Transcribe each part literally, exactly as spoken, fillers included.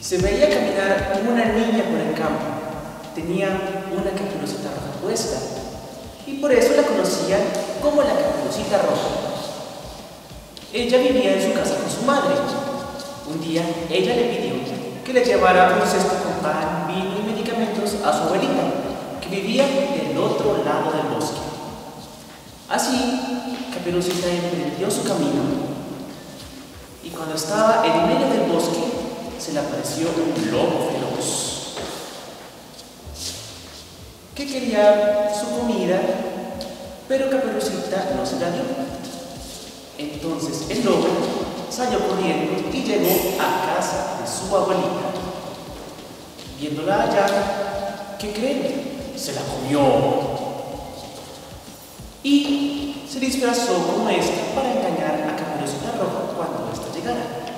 Se veía caminar una niña por el campo. Tenía una caperucita roja puesta y por eso la conocían como la Caperucita Roja. Ella vivía en su casa con su madre. Un día ella le pidió que le llevara un cesto con pan, vino y medicamentos a su abuelita, que vivía del otro lado del bosque. Así, Caperucita emprendió su camino y cuando estaba en medio del bosque se le apareció un lobo feroz que quería su comida, pero Caperucita no se la dio. Entonces el lobo salió corriendo y llegó a casa de su abuelita. Viéndola allá, ¿qué creen? Se la comió y se disfrazó como esta para engañar a Caperucita Roja cuando ésta llegara.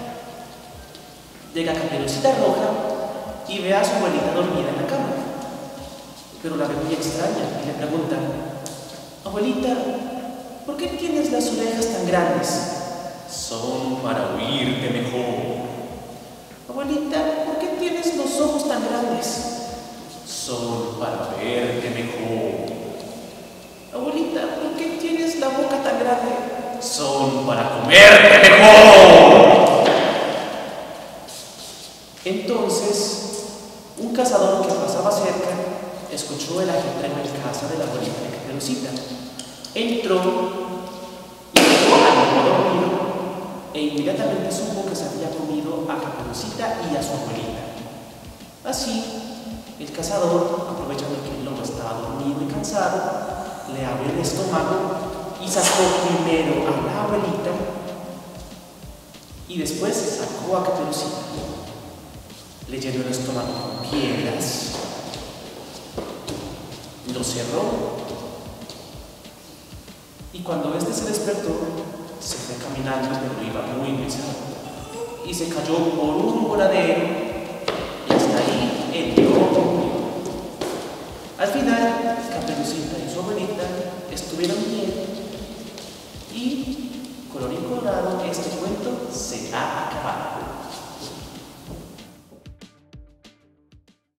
Llega Caperucita Roja y ve a su abuelita dormida en la cama, pero la ve muy extraña y le pregunta: abuelita, ¿por qué tienes las orejas tan grandes? Son para oírte mejor. Abuelita, ¿por qué tienes los ojos tan grandes? Son para verte mejor. Abuelita, ¿por qué tienes la boca tan grande? Son para comerte mejor. Entonces, un cazador que pasaba cerca escuchó el ajetreo en casa de la abuelita de Caperucita. Entró y dejó al lobo dormido e inmediatamente supo que se había comido a Caperucita y a su abuelita. Así, el cazador, aprovechando que el lobo estaba dormido y cansado, le abrió el estómago y sacó primero a la abuelita y después sacó a Caperucita. Le llenó el estómago con piedras, lo cerró y cuando éste se despertó, se fue caminando, pero iba muy pesado y se cayó por un voladero y hasta ahí el lobo murió. Al final, Caperucita y su abuelita estuvieron bien